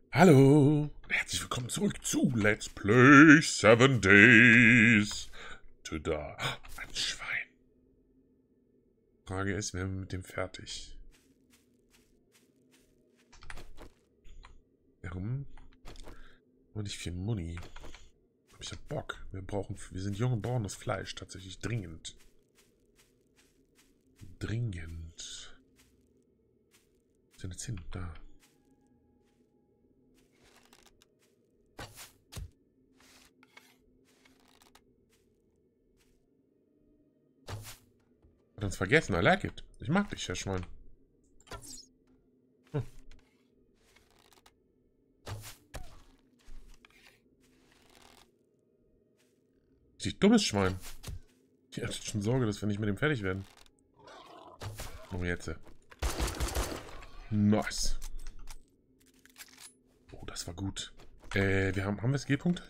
Hallo, herzlich willkommen zurück zu Let's Play 7 Days to Die. Ein Schwein. Frage ist, werden wir mit dem fertig? Warum? Und nicht viel Money. Aber ich hab Bock. Wir sind jung und brauchen das Fleisch tatsächlich dringend. Dringend. Wo ist denn jetzt hin? Da. Hat uns vergessen. I like it. Ich mag dich, Herr Schwein. Hm. Richtig dummes Schwein. Ich hatte schon Sorge, dass wir nicht mit dem fertig werden. Oh, jetzt. Nice. Oh, das war gut. haben wir Skillpunkte?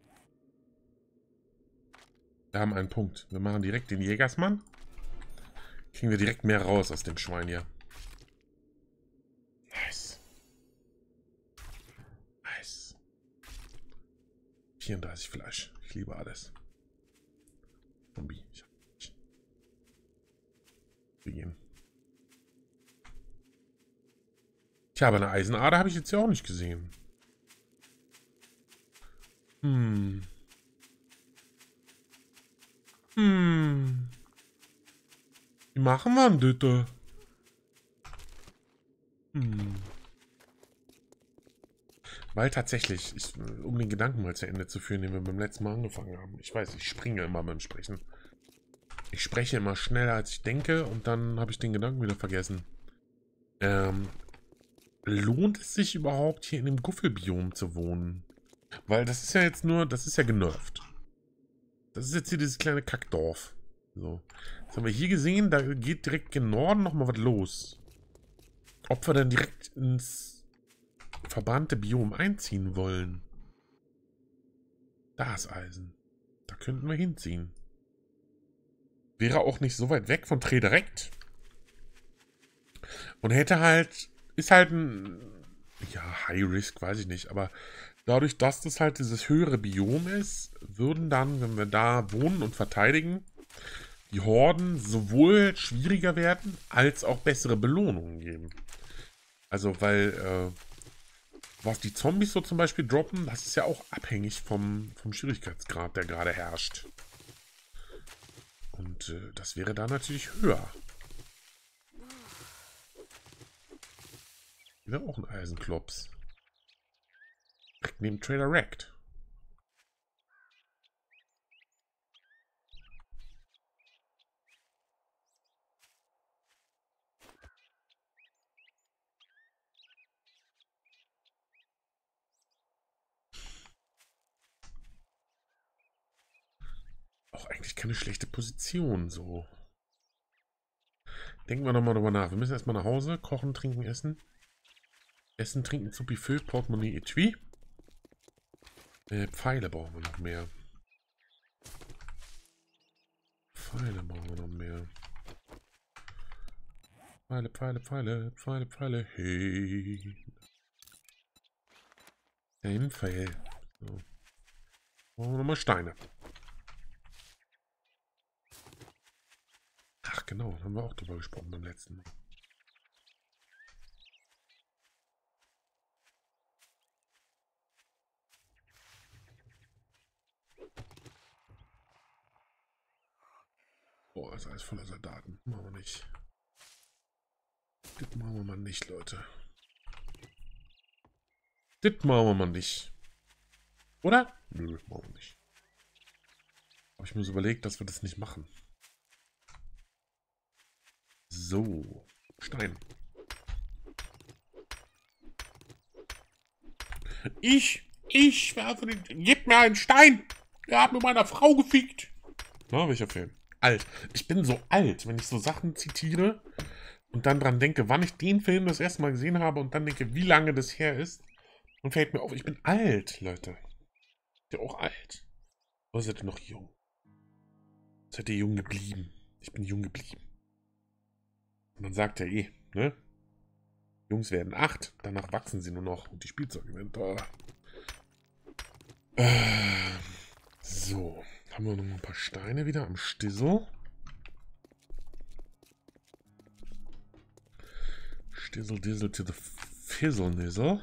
Wir haben einen Punkt. Wir machen direkt den Jägersmann. Kriegen wir direkt mehr raus aus dem Schwein hier. Nice. Nice. 34 Fleisch. Ich liebe alles. Zombie. Begehen. Tja, aber eine Eisenader habe ich jetzt ja auch nicht gesehen. Wie machen wir denn das? Weil tatsächlich, um den Gedanken mal zu Ende zu führen, den wir beim letzten Mal angefangen haben. Ich weiß, ich springe immer beim Sprechen. Ich spreche immer schneller, als ich denke, und dann habe ich den Gedanken wieder vergessen. Lohnt es sich überhaupt, hier in dem Guffelbiom zu wohnen? Weil das ist ja jetzt nur, das ist ja genervt. Das ist jetzt hier dieses kleine Kackdorf. So. Das haben wir hier gesehen, da geht direkt gen Norden nochmal was los. Ob wir dann direkt ins verbannte Biom einziehen wollen. Da ist Eisen. Da könnten wir hinziehen. Wäre auch nicht so weit weg von Trederect. Und hätte halt, ist halt ein, ja, High Risk, weiß ich nicht, aber dadurch, dass das halt dieses höhere Biom ist, würden dann, wenn wir da wohnen und verteidigen, die Horden sowohl schwieriger werden, als auch bessere Belohnungen geben. Also, weil, was die Zombies so zum Beispiel droppen, das ist ja auch abhängig vom Schwierigkeitsgrad, der gerade herrscht. Und das wäre da natürlich höher. Wieder auch ein Eisenklops. Direkt neben Trader Rect. Auch eigentlich keine schlechte Position, so. Denken wir nochmal drüber nach. Wir müssen erstmal nach Hause. Kochen, trinken, essen. Essen, trinken, Zuppi, Füll, Portemonnaie, Etui. Pfeile brauchen wir noch mehr. Pfeile brauchen wir noch mehr. Pfeile, Pfeile, Pfeile, Pfeile, Pfeile. Hey. Ein Pfeil. So. Brauchen wir nochmal Steine. Ach genau, da haben wir auch drüber gesprochen beim letzten Mal. Boah, ist alles voller Soldaten. Machen wir nicht. Das machen wir mal nicht, Leute. Das machen wir mal nicht. Oder? Nö, machen wir nicht. Habe ich mir so überlegt, dass wir das nicht machen. So. Stein. Ich werfe den... Gib mir einen Stein! Er hat mit meiner Frau gefickt. Na, welcher Film? Alt. Ich bin so alt, wenn ich so Sachen zitiere und dann dran denke, wann ich den Film das erste Mal gesehen habe und dann denke, wie lange das her ist. Und fällt mir auf, ich bin alt, Leute. Seid ihr auch alt? Oder seid ihr noch jung? Seid ihr jung geblieben? Ich bin jung geblieben. Und man sagt ja eh, ne? Jungs werden 8. Danach wachsen sie nur noch. Und die Spielzeuge werden teurer. So. Haben wir noch ein paar Steine wieder am Stissel. Stissel, Dizzle to the Fizzle, Nizzle.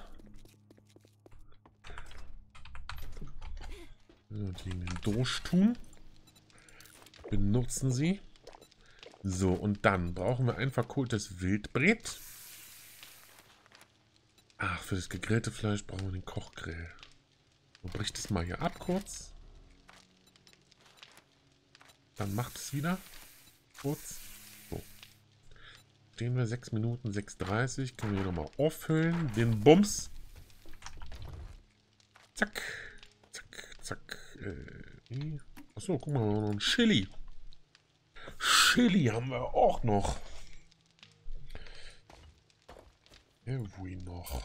Und die in den Dosch tun. Benutzen sie. So, und dann brauchen wir ein verkohltes Wildbret. Ach, für das gegrillte Fleisch brauchen wir den Kochgrill. So, bricht es mal hier ab kurz. Dann macht es wieder. Kurz. So. Stehen wir 6 Minuten 6:30. Können wir hier nochmal auffüllen. Den Bums. Zack. Zack, zack. Achso, guck mal, noch ein Chili. Chili haben wir auch noch. Irgendwie noch.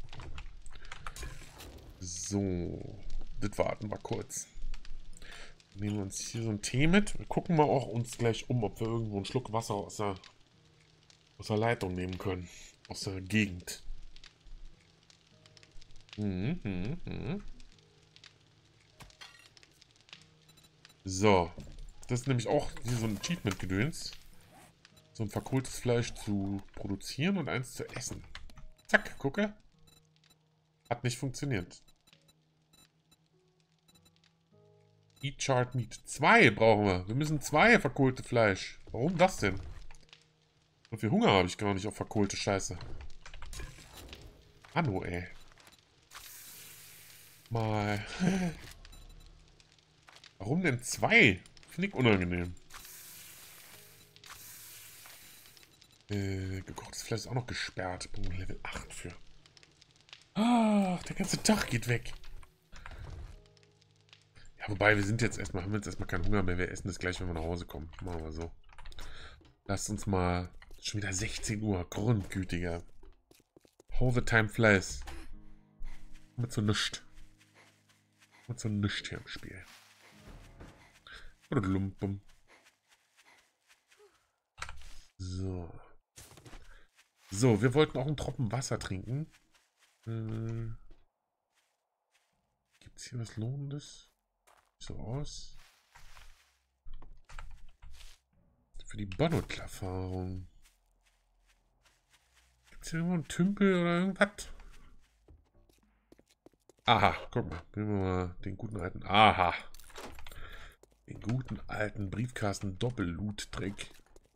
So. Das warten wir kurz. Nehmen wir uns hier so einen Tee mit. Wir gucken mal auch uns gleich um, ob wir irgendwo einen Schluck Wasser aus der Leitung nehmen können. Aus der Gegend. So. Das ist nämlich auch wie so ein Achievement-Gedöns. So ein verkohltes Fleisch zu produzieren und eins zu essen. Zack, gucke. Hat nicht funktioniert. Eat Charred Meat. 2 brauchen wir. Wir müssen 2 verkohlte Fleisch. Warum das denn? So viel Hunger habe ich gar nicht auf verkohlte Scheiße. Anno, ey. Mal. Warum denn 2? Finde ich unangenehm. Gekochtes Fleisch ist auch noch gesperrt. Level 8 für. Ach, der ganze Tag geht weg. Ja, wobei, wir sind jetzt erstmal, haben jetzt erstmal keinen Hunger mehr. Wir essen das gleich, wenn wir nach Hause kommen. Machen wir so. Lasst uns mal. Schon wieder 16 Uhr. Grundgütiger. How the time flies. Mit so nichts. Mit so nichts hier im Spiel. Oder Lumpum. So. So, wir wollten auch einen Tropfen Wasser trinken. Gibt es hier was Lohnendes? So aus. Für die Bonnet-Erfahrung. Gibt es hier irgendwo einen Tümpel oder irgendwas? Aha, guck mal. Nehmen wir mal den guten alten. Aha. Den guten alten Briefkasten-Doppel-Loot-Trick.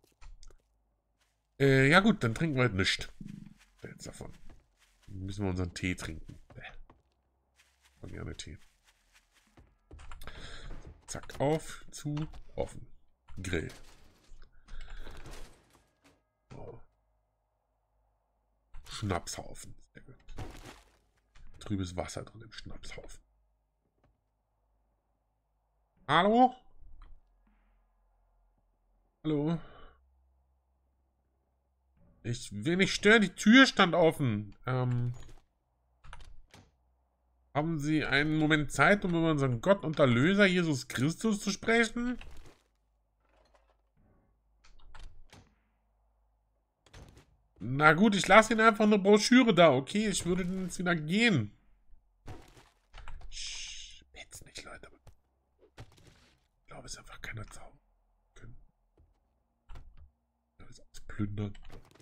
Ja gut, dann trinken wir halt nichts. Jetzt davon. Dann müssen wir unseren Tee trinken. Von gerne Tee. Zack, auf, zu, offen. Grill. So. Schnapshaufen. Sehr gut. Trübes Wasser drin im Schnapshaufen. Hallo? Hallo? Ich will nicht stören, die Tür stand offen. Haben Sie einen Moment Zeit, um über unseren Gott und Erlöser Jesus Christus zu sprechen? Na gut, ich lasse Ihnen einfach eine Broschüre da, okay? Ich würde dann jetzt wieder gehen. Jetzt nicht, Leute. Ich glaube, es ist einfach keiner zaubern können. Das ist alles plündern.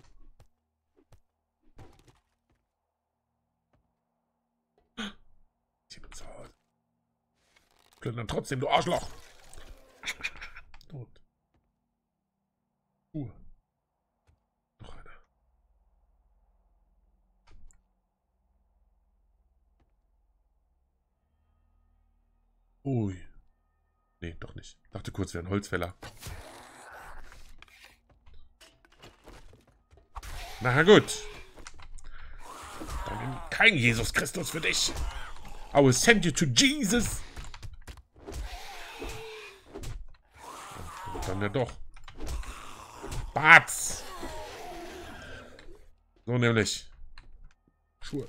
Ich bin zu Hause. Plündern trotzdem, du Arschloch. Tot. Noch einer. Ui. Nee, doch nicht. Dachte kurz, wäre ein Holzfäller. Na gut. Dann kein Jesus Christus für dich. I will send you to Jesus. Und dann ja doch. Batz. So nämlich. Schuhe.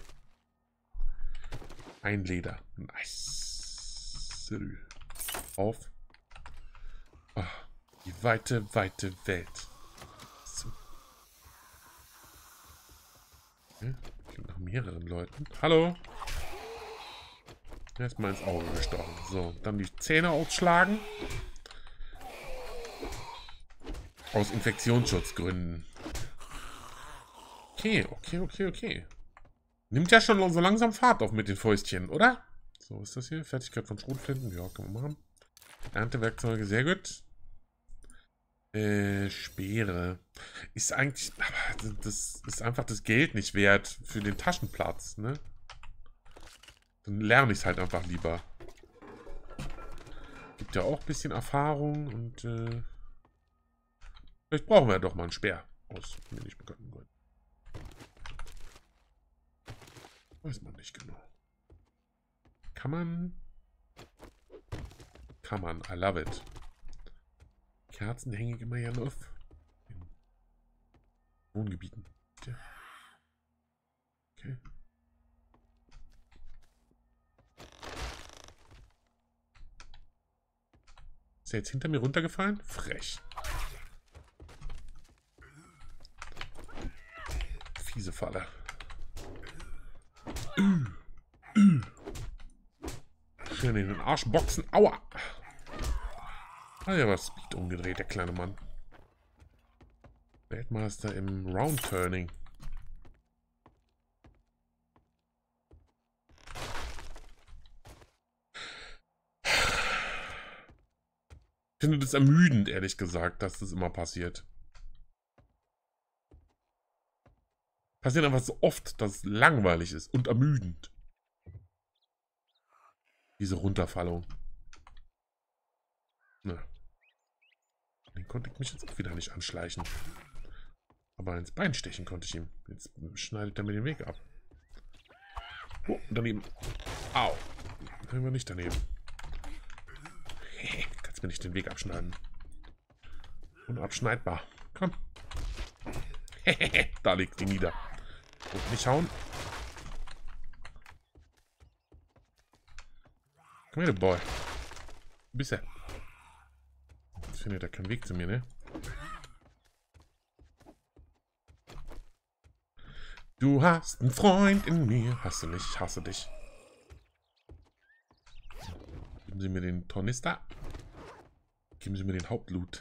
Ein Leder. Nice. Auf. Oh, die weite, weite Welt. So. Okay. Klingt nach mehreren Leuten. Hallo? Erstmal ins Auge gestochen. So, dann die Zähne ausschlagen. Aus Infektionsschutzgründen. Okay, okay. Nimmt ja schon so langsam Fahrt auf mit den Fäustchen, oder? So, ist das hier? Fertigkeit von Schrotflinten. Ja, kann man machen. Erntewerkzeuge, sehr gut. Speere. Ist eigentlich... Aber das ist einfach das Geld nicht wert für den Taschenplatz, ne? Dann lerne ich es halt einfach lieber. Gibt ja auch ein bisschen Erfahrung und vielleicht brauchen wir ja doch mal einen Speer. Aus mir nicht bekannten Gründen. Weiß man nicht genau. Kann man? Kann man. I love it. Kerzen hänge ich immer gerne auf. In Wohngebieten. Ja. Okay. Ist er jetzt hinter mir runtergefallen? Frech. Fiese Falle. Schön in den Arsch boxen. Aua! Ah, ja, was Speed umgedreht, der kleine Mann. Weltmeister im Round-Turning. Ich finde das ermüdend, ehrlich gesagt, dass das immer passiert. Passiert einfach so oft, dass es langweilig ist und ermüdend. Diese Runterfallung. Na. Den konnte ich mich jetzt auch wieder nicht anschleichen. Aber ins Bein stechen konnte ich ihm. Jetzt schneidet er mir den Weg ab. Oh, daneben. Au. Können wir nicht daneben. Kannst mir nicht den Weg abschneiden. Unabschneidbar. Komm. Da liegt die nieder. Und nicht hauen. Komm her, du Boy. Wo bist du? Jetzt findet er keinen Weg zu mir, ne? Du hast einen Freund in mir. Hast du nicht? Ich hasse dich. Geben Sie mir den Tornister. Geben Sie mir den Hauptloot.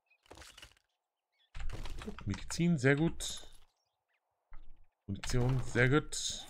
Medizin, sehr gut. Munition, sehr gut.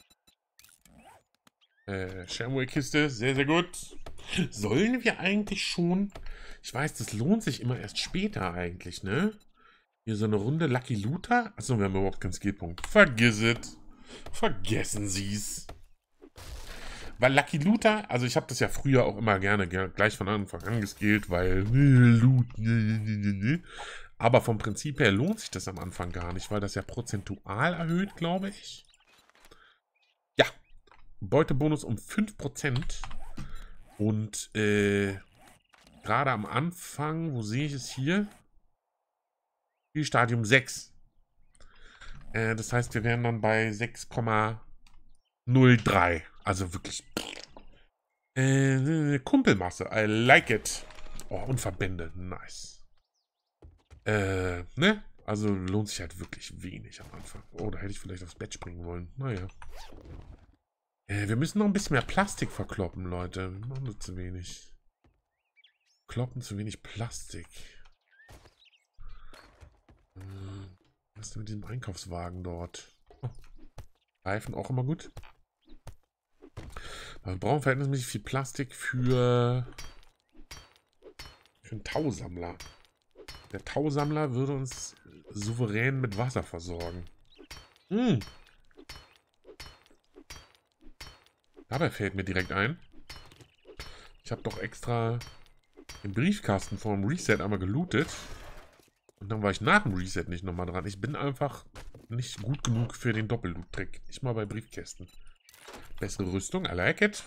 Shamway-Kiste, sehr, sehr gut. Sollen wir eigentlich schon... Ich weiß, das lohnt sich immer erst später eigentlich, ne? Hier so eine Runde Lucky Looter. Achso, wir haben überhaupt keinen Skillpunkt. Vergiss es. Vergessen Sie es. Weil Lucky Looter, also ich habe das ja früher auch immer gerne gleich von Anfang an geskillt, weil Loot. Aber vom Prinzip her lohnt sich das am Anfang gar nicht, weil das ja prozentual erhöht, glaube ich. Ja, Beutebonus um 5%. Und gerade am Anfang, wo sehe ich es hier? Stadium 6. Das heißt, wir wären dann bei 6,03. Also wirklich. Kumpelmasse. I like it. Oh, und Verbände. Nice. Ne? Also lohnt sich halt wirklich wenig am Anfang. Oh, da hätte ich vielleicht aufs Bett springen wollen. Naja. Wir müssen noch ein bisschen mehr Plastik verkloppen, Leute. Wir machen nur zu wenig. Kloppen zu wenig Plastik. Was ist denn mit diesem Einkaufswagen dort? Oh. Reifen auch immer gut. Aber wir brauchen verhältnismäßig viel Plastik für einen Tausammler. Der Tausammler würde uns souverän mit Wasser versorgen. Dabei fällt mir direkt ein, ich habe doch extra den Briefkasten vor dem Reset einmal gelootet. Und dann war ich nach dem Reset nicht nochmal dran. Ich bin einfach nicht gut genug für den Doppelloot-Trick. Nicht mal bei Briefkästen. Bessere Rüstung, I like it.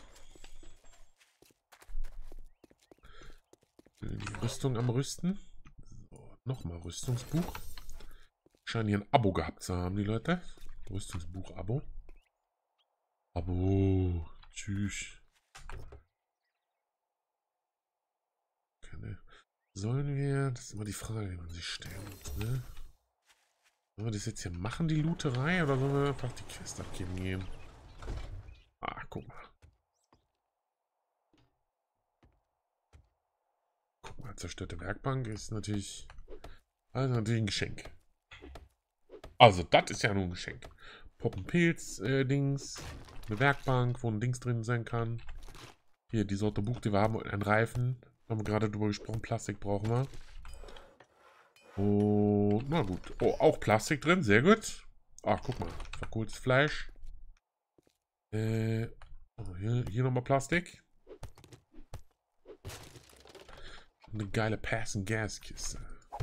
Die Rüstung am Rüsten. So, nochmal Rüstungsbuch. Scheinen hier ein Abo gehabt zu haben, die Leute. Rüstungsbuch-Abo. Abo. Tschüss. Okay, ne. Sollen wir... Das ist immer die Frage, die man sich stellen muss, ne? Sollen wir das jetzt hier machen, die Looterei? Oder sollen wir einfach die Quest abgeben gehen? Ah, guck mal. Guck mal, zerstörte Werkbank ist natürlich... Also natürlich ein Geschenk. Also, das ist ja nur ein Geschenk. Poppenpilz, Dings. Eine Werkbank, wo ein Dings drin sein kann. Hier, die Sorte Buch, die wir haben, und ein Reifen. Haben wir gerade drüber gesprochen. Plastik brauchen wir. Oh, na gut. Oh, auch Plastik drin, sehr gut. Ach, guck mal. Verkohltes Fleisch. Oh, hier nochmal Plastik. Eine geile Pass-and-Gas-Kiste.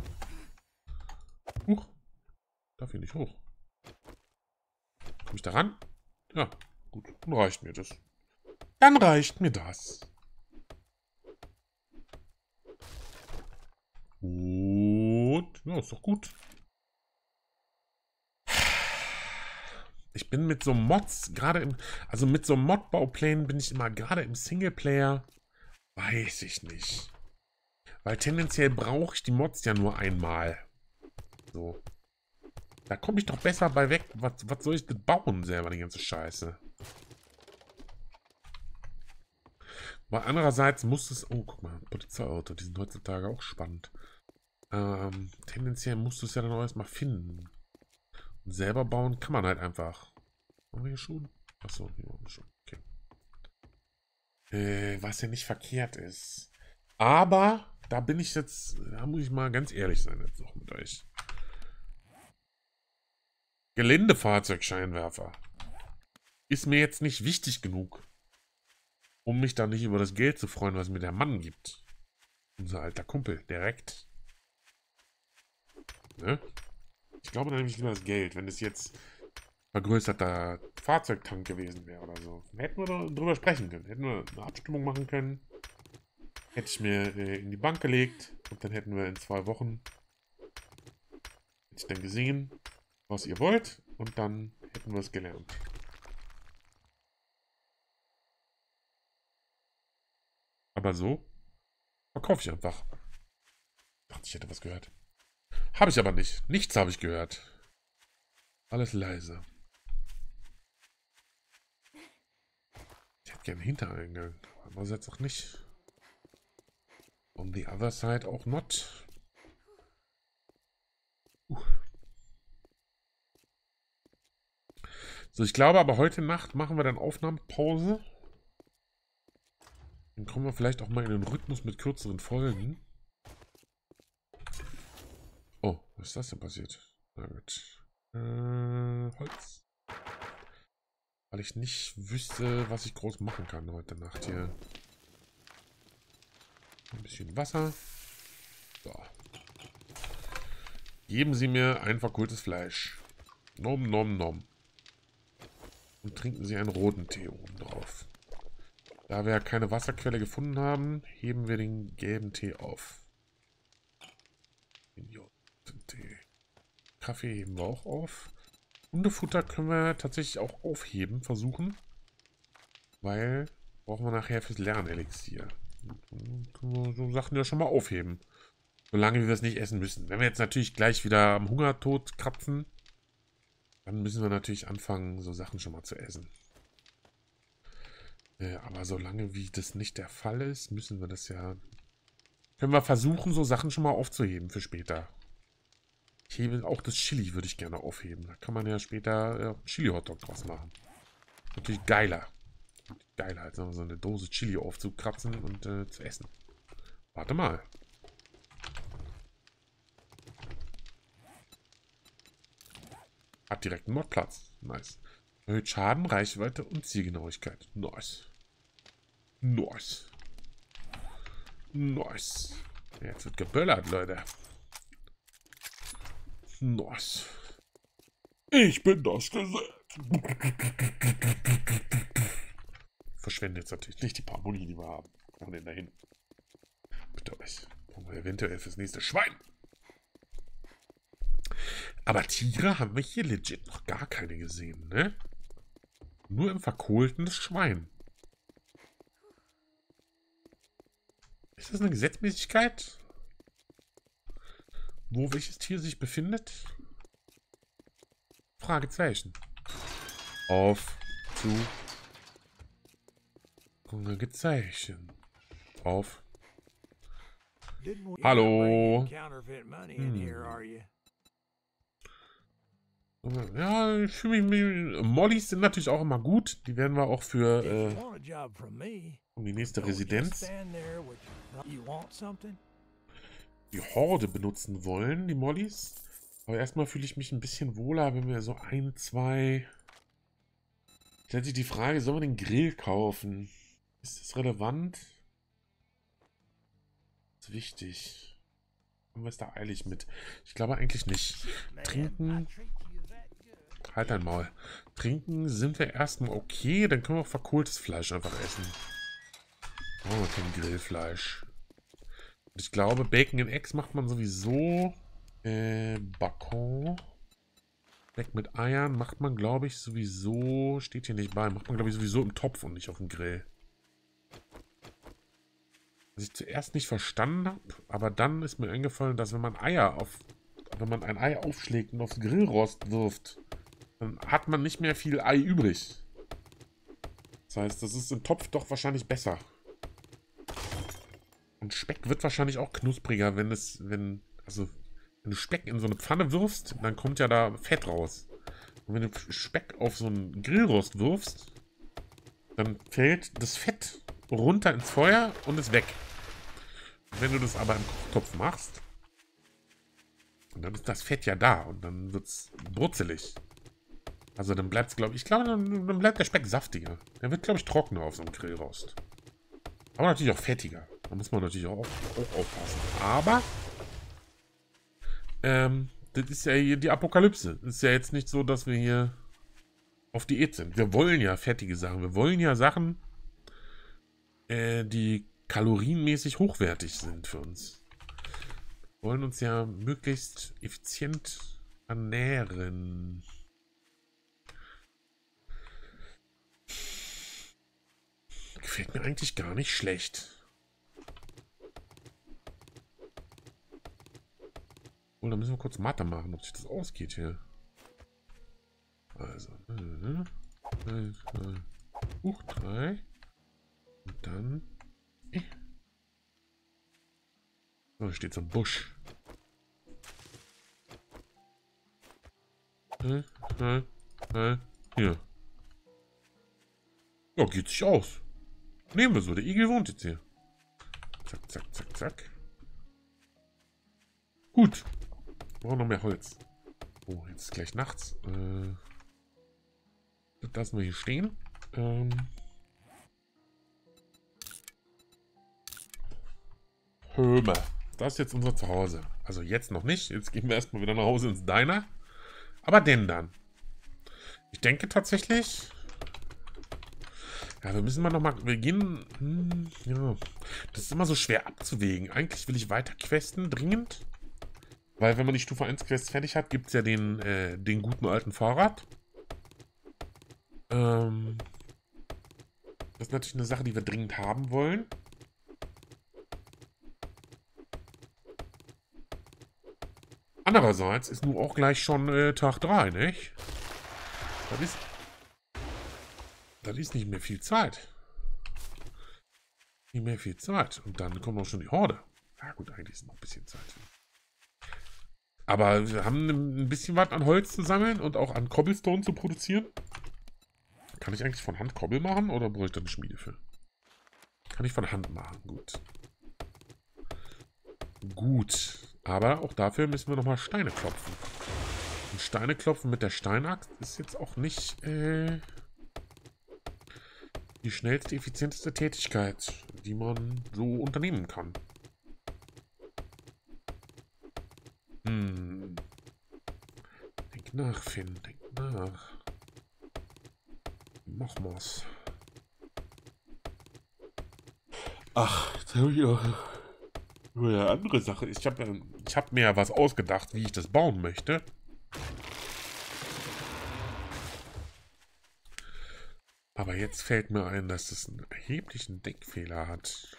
Huch. Darf hier nicht hoch. Komme ich da ran? Ja, gut. Dann reicht mir das. Dann reicht mir das. Und ja, ist doch gut. Ich bin mit so Mods, gerade im, also mit so Mod-Bauplänen bin ich immer gerade im Singleplayer, weiß ich nicht. Weil tendenziell brauche ich die Mods ja nur einmal. So. Da komme ich doch besser bei weg. Was soll ich denn bauen selber, die ganze Scheiße? Aber andererseits muss es... Oh, guck mal, Polizeiauto, die sind heutzutage auch spannend. Tendenziell musst du es ja dann auch erstmal finden. Und selber bauen kann man halt einfach. Haben wir hier schon? Achso, hier haben wir schon. Okay. Was ja nicht verkehrt ist. Aber da bin ich jetzt... Da muss ich mal ganz ehrlich sein jetzt noch mit euch. Geländefahrzeugscheinwerfer. Ist mir jetzt nicht wichtig genug, um mich da nicht über das Geld zu freuen, was mir der Mann gibt. Unser alter Kumpel, direkt. Ne? Ich glaube nämlich lieber das Geld, wenn es jetzt vergrößerter Fahrzeugtank gewesen wäre oder so. Hätten wir darüber sprechen können. Hätten wir eine Abstimmung machen können. Hätte ich mir in die Bank gelegt und dann hätten wir in 2 Wochen hätte ich dann gesehen, was ihr wollt und dann hätten wir es gelernt. Aber so verkaufe ich einfach. Ich dachte, ich hätte was gehört. Habe ich aber nicht. Nichts habe ich gehört. Alles leise. Ich hätte gerne einen Hintereingang. Aber jetzt auch nicht. On the other side auch not. So, ich glaube aber heute Nacht machen wir dann Aufnahmepause. Dann kommen wir vielleicht auch mal in den Rhythmus mit kürzeren Folgen. Oh, was ist das denn passiert? Na gut. Holz. Weil ich nicht wüsste, was ich groß machen kann heute Nacht hier. Ein bisschen Wasser. So. Geben Sie mir ein verkohltes Fleisch. Nom, nom, nom. Und trinken Sie einen roten Tee oben drauf. Da wir keine Wasserquelle gefunden haben, heben wir den gelben Tee auf. Tee. Kaffee heben wir auch auf. Hundefutter können wir tatsächlich auch aufheben, versuchen. Weil brauchen wir nachher fürs Lernelixier. Können wir so Sachen ja schon mal aufheben. Solange wir es nicht essen müssen. Wenn wir jetzt natürlich gleich wieder am Hungertod krapfen, dann müssen wir natürlich anfangen, so Sachen schon mal zu essen. Aber solange wie das nicht der Fall ist, müssen wir das ja... Können wir versuchen, so Sachen schon mal aufzuheben für später. Ich hebe auch das Chili, würde ich gerne aufheben. Da kann man ja später Chili-Hotdog draus machen. Natürlich geiler. Geiler, als so eine Dose Chili aufzukratzen und zu essen. Warte mal. Hat direkt einen Modplatz. Nice. Erhöht Schaden, Reichweite und Zielgenauigkeit. Nice. Nice. Nice. Jetzt wird geböllert, Leute. Nice. Ich bin das Gesetz. Verschwende jetzt natürlich nicht die paar Muni, die wir haben. Machen den da hin. Bitte euch. Brauchen wir eventuell fürs nächste Schwein. Aber Tiere haben wir hier legit noch gar keine gesehen, ne? Nur im verkohlten das Schwein. Ist das eine Gesetzmäßigkeit? Wo welches Tier sich befindet? Fragezeichen. Auf, zu, Fragezeichen. Auf. Hallo. Ja, ich fühle mich. Mollys sind natürlich auch immer gut. Die werden wir auch für um die nächste Residenz. Die Horde benutzen wollen, die Mollys. Aber erstmal fühle ich mich ein bisschen wohler, wenn wir so ein, zwei. Stellt sich die Frage, sollen wir den Grill kaufen? Ist das relevant? Das ist wichtig. Haben wir es da eilig mit? Ich glaube eigentlich nicht. Trinken. Halt dein Maul. Trinken sind wir erstmal okay. Dann können wir auch verkohltes Fleisch einfach essen. Oh, kein Grillfleisch. Und ich glaube, Bacon and Eggs macht man sowieso. Bacon. Weg mit Eiern macht man, glaube ich, sowieso. Steht hier nicht bei. Macht man, glaube ich, sowieso im Topf und nicht auf dem Grill. Was ich zuerst nicht verstanden habe, aber dann ist mir eingefallen, dass wenn man ein Ei aufschlägt und aufs Grillrost wirft, dann hat man nicht mehr viel Ei übrig. Das heißt, das ist im Topf doch wahrscheinlich besser. Und Speck wird wahrscheinlich auch knuspriger, wenn du Speck in so eine Pfanne wirfst, dann kommt ja da Fett raus. Und wenn du Speck auf so einen Grillrost wirfst, dann fällt das Fett runter ins Feuer und ist weg. Wenn du das aber im Kochtopf machst, dann ist das Fett ja da und dann wird es brutzelig. Also dann bleibt es, dann bleibt der Speck saftiger. Der wird, glaube ich, trockener auf so einem Grillrost. Aber natürlich auch fettiger. Da muss man natürlich auch aufpassen. Aber das ist ja hier die Apokalypse. Das ist ja jetzt nicht so, dass wir hier auf Diät sind. Wir wollen ja fettige Sachen. Wir wollen ja Sachen, die kalorienmäßig hochwertig sind für uns. Wir wollen uns ja möglichst effizient ernähren. Gefällt mir eigentlich gar nicht schlecht. Und dann müssen wir kurz Mathe machen, ob sich das ausgeht hier. Also. 3. Und dann. Oh, da steht so ein Busch. Hier. Ja, geht sich aus. Nehmen wir so. Der Igel wohnt jetzt hier. Zack, zack, zack, zack. Gut. Wir brauchen noch mehr Holz. Oh, jetzt ist gleich nachts. Das lassen wir hier stehen. Höme. Das ist jetzt unser Zuhause. Also jetzt noch nicht. Jetzt gehen wir erstmal wieder nach Hause ins Diner. Aber denn dann. Ich denke tatsächlich. Ja, wir müssen mal nochmal. Wir gehen. Ja. Das ist immer so schwer abzuwägen. Eigentlich will ich weiter questen, dringend. Weil wenn man die Stufe 1 Quest fertig hat, gibt es ja den guten alten Fahrrad. Das ist natürlich eine Sache, die wir dringend haben wollen. Andererseits ist nun auch gleich schon Tag 3, nicht? Das ist nicht mehr viel Zeit. Nicht mehr viel Zeit. Und dann kommt auch schon die Horde. Ja gut, eigentlich ist noch ein bisschen Zeit. Aber wir haben ein bisschen was an Holz zu sammeln und auch an Cobblestone zu produzieren. Kann ich eigentlich von Hand Kobbel machen oder brauche ich da eine Schmiede für? Kann ich von Hand machen, gut. Gut. Aber auch dafür müssen wir nochmal Steine klopfen. Und Steine klopfen mit der Steinaxt ist jetzt auch nicht die schnellste, effizienteste Tätigkeit, die man so unternehmen kann. Denk nach, Finn. Denk nach. Mach mal's. Ach, jetzt habe ich noch eine andere Sache. Ich hab mir ja was ausgedacht, wie ich das bauen möchte. Aber jetzt fällt mir ein, dass es einen erheblichen Denkfehler hat.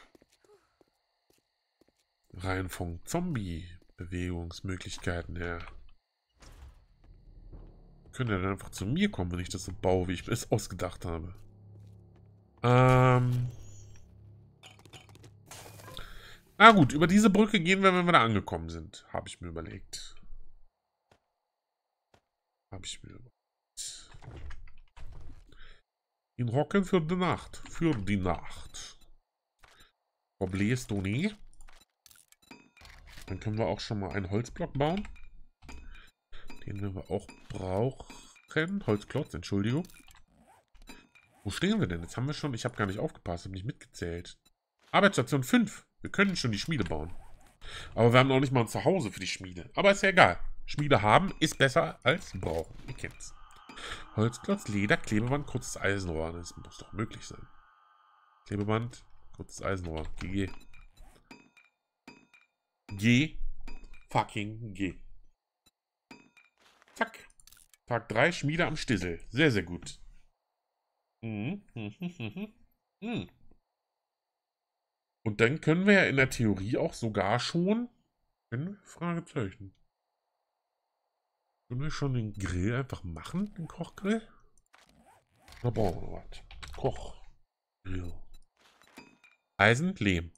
Rein von Zombie-Bewegungsmöglichkeiten her. Können ja dann einfach zu mir kommen, wenn ich das so baue, wie ich mir es ausgedacht habe. Na gut, über diese Brücke gehen wir, wenn wir da angekommen sind. Habe ich mir überlegt. In Rocken für die Nacht. Für die Nacht. Cobblestone. Dann können wir auch schon mal einen Holzblock bauen. Den wir auch brauchen. Holzklotz, Entschuldigung. Wo stehen wir denn? Jetzt haben wir schon... Ich habe gar nicht aufgepasst, habe nicht mitgezählt. Arbeitsstation 5. Wir können schon die Schmiede bauen. Aber wir haben noch nicht mal ein Zuhause für die Schmiede. Aber ist ja egal. Schmiede haben ist besser als brauchen. Ihr kennt's. Holzklotz, Leder, Klebeband, kurzes Eisenrohr. Das muss doch möglich sein. Klebeband, kurzes Eisenrohr. GG. G. Fucking G. Zack. Tag 3, Schmiede am Stissel. Sehr, sehr gut. Und dann können wir ja in der Theorie auch sogar schon... Fragezeichen. Können wir schon den Grill einfach machen? Den Kochgrill? Oder brauchen wir was? Kochgrill. Eisen, Lehm.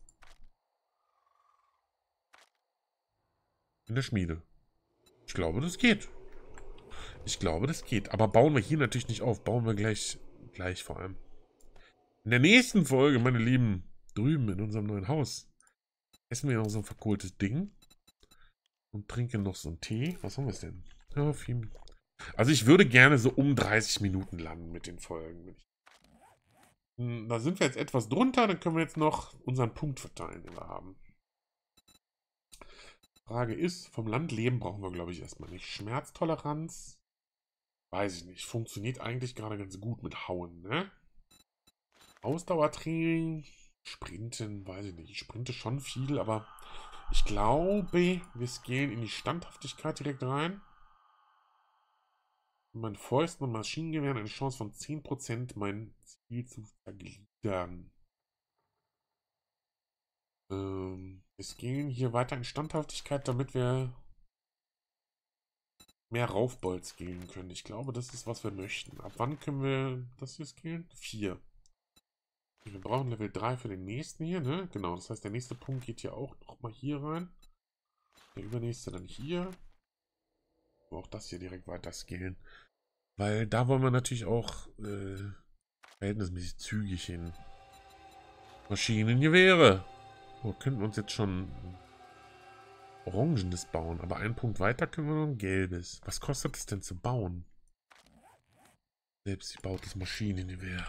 In der Schmiede. Ich glaube, das geht. Ich glaube, das geht. Aber bauen wir hier natürlich nicht auf. Bauen wir gleich vor allem. In der nächsten Folge, meine Lieben, drüben in unserem neuen Haus, essen wir noch so ein verkohltes Ding. Und trinken noch so einen Tee. Was haben wir denn? Ja, viel. Also ich würde gerne so um 30 Minuten landen mit den Folgen. Da sind wir jetzt etwas drunter. Dann können wir jetzt noch unseren Punkt verteilen, den wir haben. Frage ist, vom Landleben brauchen wir, glaube ich, erstmal nicht. Schmerztoleranz. Weiß ich nicht. Funktioniert eigentlich gerade ganz gut mit Hauen, ne? Ausdauertraining. Sprinten, weiß ich nicht. Ich sprinte schon viel, aber ich glaube, wir gehen in die Standhaftigkeit direkt rein. Mit meinen Fäusten und Maschinengewehren eine Chance von 10%, mein Ziel zu vergliedern. Wir gehen hier weiter in Standhaftigkeit, damit wir mehr Raufbold skillen können. Ich glaube, das ist, was wir möchten. Ab wann können wir das hier skillen? 4. Wir brauchen Level 3 für den nächsten hier, ne? Genau, das heißt, der nächste Punkt geht hier auch nochmal hier rein. Der übernächste dann hier. Auch das hier direkt weiter skillen. Weil da wollen wir natürlich auch verhältnismäßig zügig hin. Maschinengewehre. Wir könnten uns jetzt schon orangenes bauen, aber einen Punkt weiter können wir noch ein gelbes. Was kostet es denn zu bauen? Selbst gebautes Maschinengewehr.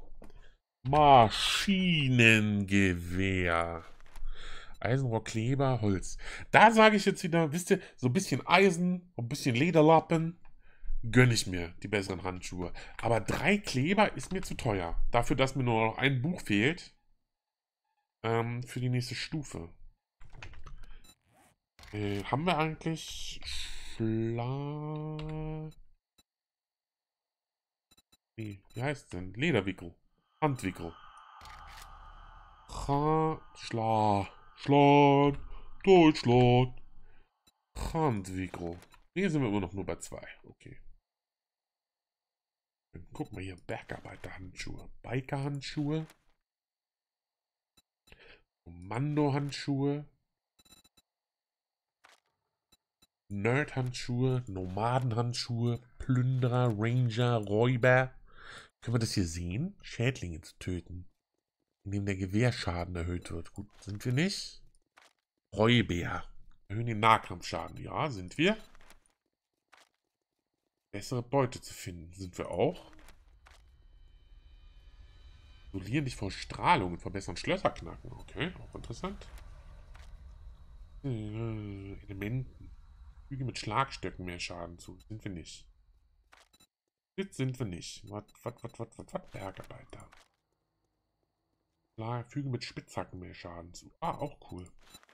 Maschinengewehr. Eisenrohrkleber, Holz. Da sage ich jetzt wieder, wisst ihr, so ein bisschen Eisen, ein bisschen Lederlappen, gönne ich mir die besseren Handschuhe. Aber 3 Kleber ist mir zu teuer. Dafür, dass mir nur noch ein Buch fehlt. Für die nächste Stufe. Haben wir eigentlich Nee, wie heißt es denn? Lederwickel. Handwickel. Deutschland. Handwickel. Hier sind wir immer noch nur bei 2. Okay. Dann gucken wir hier. Bergarbeiterhandschuhe. Bikerhandschuhe. Kommandohandschuhe. Nerdhandschuhe. Nomadenhandschuhe. Plünderer, Ranger, Räuber. Können wir das hier sehen? Schädlinge zu töten. Indem der Gewehrschaden erhöht wird. Gut, sind wir nicht. Räuber. Erhöhen den Nahkampfschaden. Ja, sind wir. Bessere Beute zu finden. Sind wir auch. Isolieren dich vor Strahlung und verbessern Schlösser knacken. Okay, auch interessant. Elementen. Füge mit Schlagstöcken mehr Schaden zu. Sind wir nicht. Jetzt sind wir nicht. Was? Bergarbeiter. Füge mit Spitzhacken mehr Schaden zu. Ah, auch cool.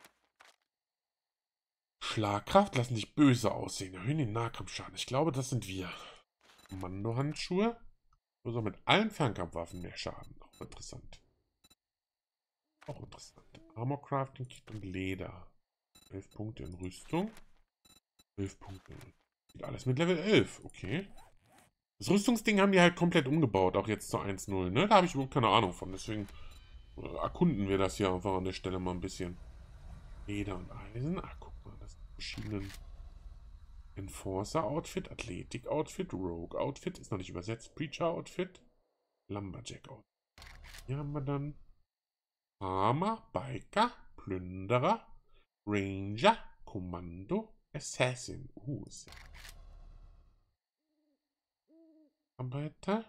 Schlagkraft lassen dich böse aussehen. Erhöhen den Nahkampfschaden. Ich glaube, das sind wir. Kommandohandschuhe. Also mit allen Fernkampfwaffen mehr Schaden. Auch interessant. Auch interessant. Armor Crafting Kit und Leder. 11 Punkte in Rüstung. 11 Punkte in Alles mit Level 11, okay. Das Rüstungsding haben die halt komplett umgebaut, auch jetzt zur 1.0, ne? Da habe ich überhaupt keine Ahnung von, deswegen erkunden wir das hier einfach an der Stelle mal ein bisschen. Leder und Eisen, ach guck mal, das sind verschiedene Enforcer-Outfit, Athletik-Outfit, Rogue-Outfit, ist noch nicht übersetzt, Preacher-Outfit, Lumberjack-Outfit. Hier haben wir dann Farmer, Biker, Plünderer, Ranger, Kommando, Assassin. Arbeiter,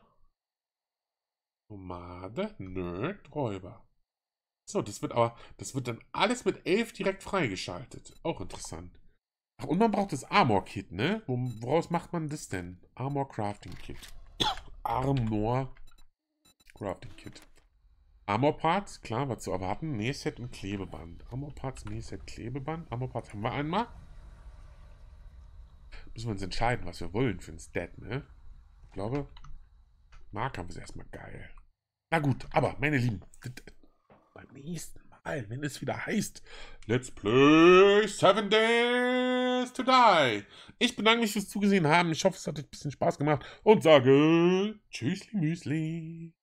Nomade, Nerd, Räuber. So, das wird dann alles mit 11 direkt freigeschaltet. Auch interessant. Ach, und man braucht das Armor Kit, ne? Woraus macht man das denn? Armor Crafting Kit. Armor Crafting Kit. Armor Parts, klar, was zu erwarten. Nähset und Klebeband. Armor Parts, Nähset, Klebeband. Armor Parts haben wir einmal. Müssen wir uns entscheiden, was wir wollen für ein Stat, ne? Ich glaube, Nahkampf ist erstmal geil. Na gut, aber meine Lieben, beim nächsten Mal, wenn es wieder heißt, Let's Play 7 Days to Die. Ich bedanke mich fürs Zugesehen haben. Ich hoffe, es hat euch ein bisschen Spaß gemacht und sage Tschüssli Müsli.